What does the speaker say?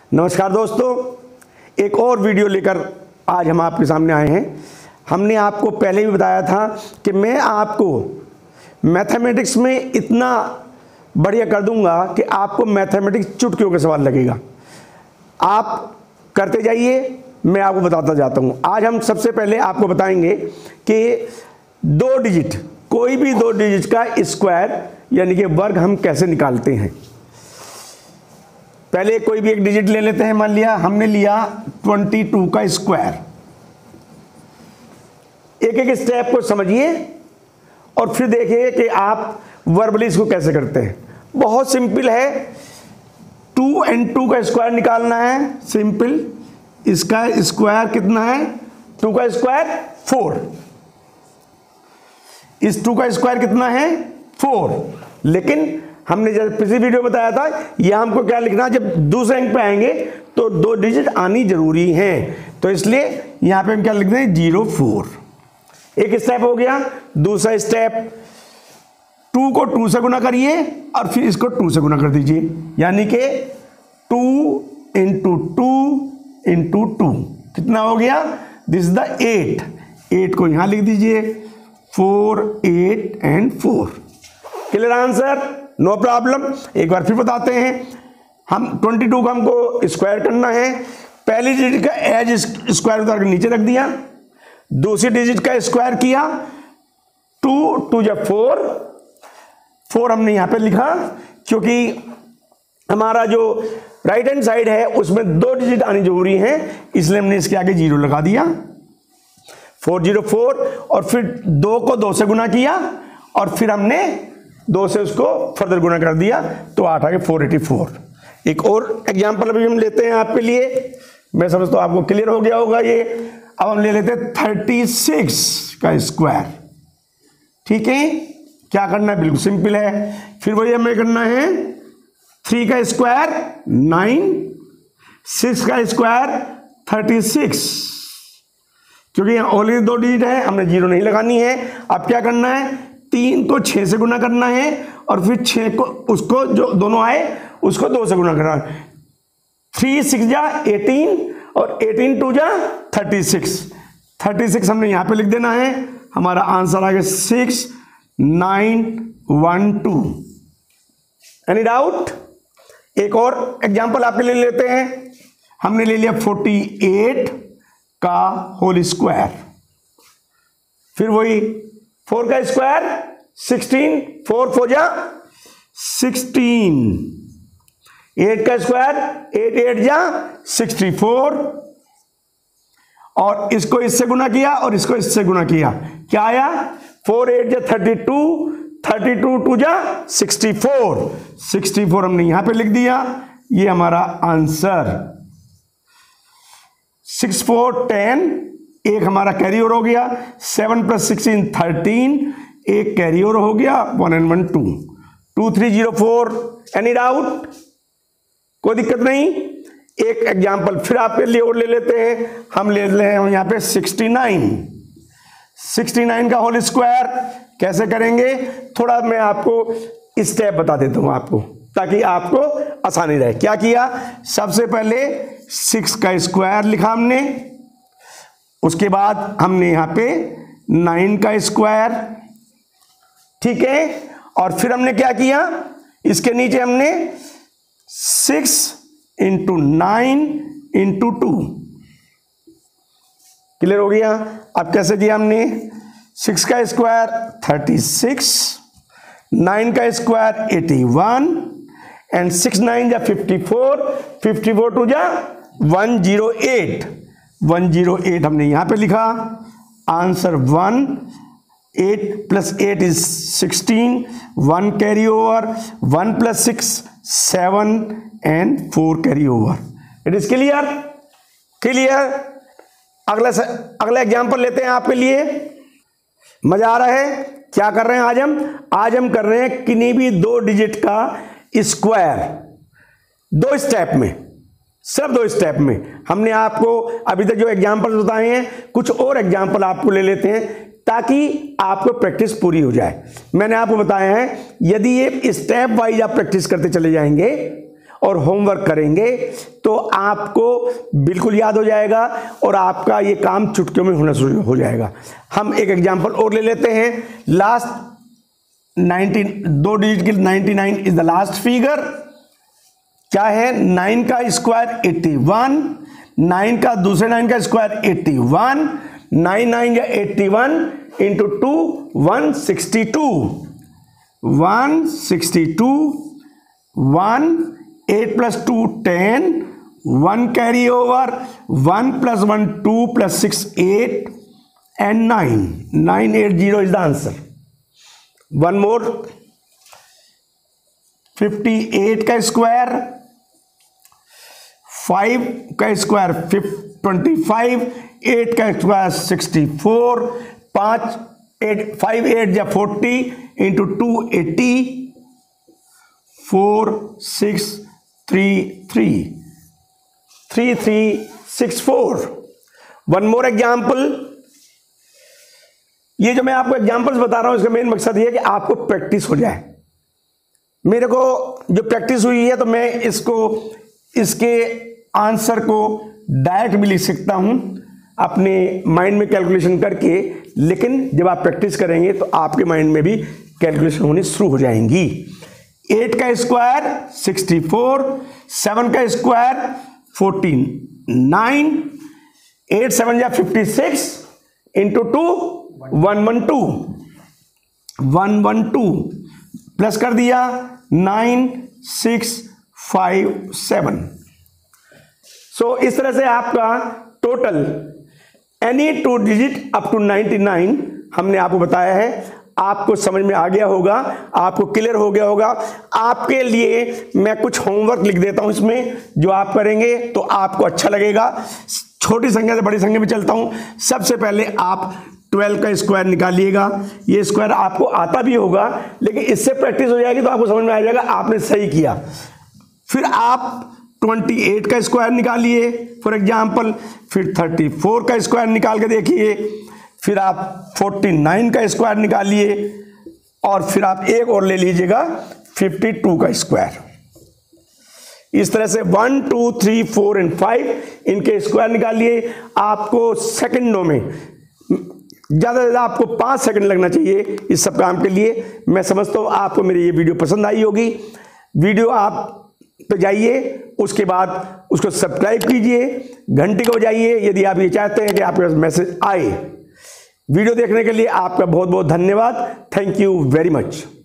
नमस्कार दोस्तों, एक और वीडियो लेकर आज हम आपके सामने आए हैं। हमने आपको पहले भी बताया था कि मैं आपको मैथमेटिक्स में इतना बढ़िया कर दूंगा कि आपको मैथमेटिक्स चुटकियों के सवाल लगेगा। आप करते जाइए, मैं आपको बताता जाता हूं। आज हम सबसे पहले आपको बताएंगे कि दो डिजिट, कोई भी दो डिजिट का स्क्वायर यानी कि वर्ग हम कैसे निकालते हैं। पहले कोई भी एक डिजिट ले लेते हैं। मान लिया हमने लिया 22 का स्क्वायर। एक एक स्टेप को समझिए और फिर देखिए कि आप वर्बली इसको कैसे करते हैं। बहुत सिंपल है। 2 और 2 का स्क्वायर निकालना है। सिंपल। इसका स्क्वायर कितना है? 2 का स्क्वायर 4। इस 2 का स्क्वायर कितना है? 4। लेकिन हमने जब पिछली वीडियो बताया था, यह हमको क्या लिखना है, जब दूसरे अंक पे आएंगे तो दो डिजिट आनी जरूरी है। तो इसलिए यहां पे हम क्या लिख दें? 04। एक स्टेप हो गया। दूसरा स्टेप, 2 को 2 से गुना करिए और फिर इसको 2 से गुना कर दीजिए, यानी कि 2 × 2 × 2 कितना हो गया? This is the 8। 8 को यहां लिख दीजिए। 4, 8 और 4। Clear answer? No problem. एक बार फिर बताते हैं। हम 22 का हमको स्क्वायर करना है। पहली डिजिट का एज स्क्वायर उतार के नीचे रख दिया। दूसरी डिजिट का स्क्वायर किया। 2 2 जा 4। 4 हमने यहां पे लिखा क्योंकि हमारा जो राइट हैंड साइड है उसमें दो डिजिट आनी जरूरी है, इसलिए हमने इसके आगे 0 लगा दिया। 404 और फिर 2 को 2 से गुना किया और फिर हमने 2 से उसको फर्दर गुना कर दिया, तो 8 आ गया 484। एक और एग्जांपल अभी हम लेते हैं आपके लिए। मैं समझता हूं आपको क्लियर हो गया होगा ये। अब हम ले लेते हैं 36 का स्क्वायर। ठीक है, क्या करना है? बिल्कुल सिंपल है। फिर वही हमें करना है। 3 का स्क्वायर 9, 6 का स्क्वायर 36। क्योंकि यहां ऑलरेडी दो डिजिट है, हमने 0 नहीं लगानी है। अब क्या करना है? 3 को 6 से गुना करना है और फिर 6 को उसको जो दोनों आए उसको 2 से गुना करना है। 3 6 जा 18 और 18 2 जा 36। 36 हमने यहां पे लिख देना है। हमारा आंसर आ गया 6912। Any doubt? एक और एग्जांपल आपके लिए लेते हैं। हमने ले लिया 48 का होल स्क्वायर। फिर वही 4 का स्क्वायर 16। 4 4 जा 16। 8 का स्क्वायर 8 8 जा 64 और इसको इससे गुना किया और इसको इससे गुना किया। क्या आया? 4 8 जा 32। 32 2 जा 64। 64 हमने यहां पे लिख दिया। ये हमारा आंसर 6 4 10। एक हमारा कैरी ओवर हो गया। 7 + 16 13। एक कैरी ओवर हो गया। 1 and 1 2। 2304। Any doubt? कोई दिक्कत नहीं। एक एग्जांपल फिर आपके लिए और ले लेते हैं। हम ले रहे हैं यहां पे 69। 69 का होल स्क्वायर कैसे करेंगे? थोड़ा मैं आपको स्टेप बता देता हूं आपको, ताकि आपको आसानी रहे। क्या किया? सबसे पहले 6 का स्क्वायर लिखा हमने। उसके बाद हमने यहां पे 9 का स्क्वायर। ठीक है, और फिर हमने क्या किया? इसके नीचे हमने 6 × 9 × 2। क्लियर हो गया? अब कैसे किया हमने? 6 का स्क्वायर 36, 9 का स्क्वायर 81 एंड 6 9 जा 54। 54 2 जा 108। 108 हमने यहां पे लिखा। Answer 1। 8 + 8 is 16। 1 carry over. 1 + 6 7 and 4 carry over. It is clear? Clear. अगला एग्जांपल लेते हैं आपके लिए। मजा आ रहा है? क्या कर रहे हैं आज हम कर रहे हैं किन्हीं भी दो डिजिट का स्क्वायर। 2 स्टेप में, सिर्फ 2 स्टेप में। हमने आपको अभी तक जो एग्जांपल बताए हैं, कुछ और एग्जांपल आपको ले लेते हैं ताकि आपको प्रैक्टिस पूरी हो जाए। मैंने आपको बताया है, यदि ये स्टेप वाइज आप प्रैक्टिस करते चले जाएंगे और होमवर्क करेंगे तो आपको बिल्कुल याद हो जाएगा और आपका ये काम चुटकियों में होना शुरू हो जाएगा। हम एक एग्जांपल और ले लेते हैं। लास्ट 2 डिजिट की 99 इज द लास्ट फिगर। क्या है? 9 का स्क्वायर 81, 9 का दूसरे 9 का square 81, 9 9 81 into 2 162, 1 8 plus 2 10, 1 carry over, 1 plus 1 2 plus 6 8 and 9, 980 is the answer. One more, 58 का स्क्वायर, 5 का स्क्वायर 25, 8 का स्क्वायर 64, 5 8 या 40 इंटू 2 80, 4 6 3 3 3 3 6 4। One more example. ये जो मैं आपको एग्जाम्पल्स बता रहा हूं इसका मेन मकसद ये है कि आपको प्रैक्टिस हो जाए। मेरे को जो प्रैक्टिस हुई है तो मैं इसके आंसर को डायरेक्ट भी लिख सकता हूं अपने माइंड में कैलकुलेशन करके, लेकिन जब आप प्रैक्टिस करेंगे तो आपके माइंड में भी कैलकुलेशन होनी शुरू हो जाएंगी। 8 का स्क्वायर 64, 7 का स्क्वायर 49, 8 7 या 56 इंटू 2 112 प्लस कर दिया 9 6 5 7। सो इस तरह से आपका total any 2 digit up to 99 हमने आपको बताया है। आपको समझ में आ गया होगा, आपको क्लियर हो गया होगा। आपके लिए मैं कुछ होमवर्क लिख देता हूं इसमें, जो आप करेंगे तो आपको अच्छा लगेगा। छोटी संख्या से बड़ी संख्या में चलता हूं। सबसे पहले आप 12 का स्क्वायर निकालिएगा। ये स्क्वायर आपको आता भी होगा, लेकिन इससे प्रैक्टिस हो जाएगी तो आपको समझ में आ जाएगा आपने सही किया। फिर आप 28 का स्क्वायर निकालिए फॉर एग्जाम्पल, फिर 34 का स्क्वायर निकाल के देखिए, फिर आप 49 का स्क्वायर निकालिए और फिर आप एक और ले लीजिएगा 52 का स्क्वायर। इस तरह से 1 2 3 4 और 5 इनके स्क्वायर निकालिए। आपको सेकंडों में, ज़्यादा से ज़्यादा आपको 5 सेकंड लगना चाहिए इस सब काम के लिए। मैं समझता हूँ आपको मेरी ये वीडियो पसंद आई होगी। वीडियो आप पे जाइए, उसके बाद उसको सब्सक्राइब कीजिए, घंटी को बजाइए यदि आप ये चाहते हैं कि आपके पास मैसेज आए। वीडियो देखने के लिए आपका बहुत बहुत धन्यवाद। Thank you very much.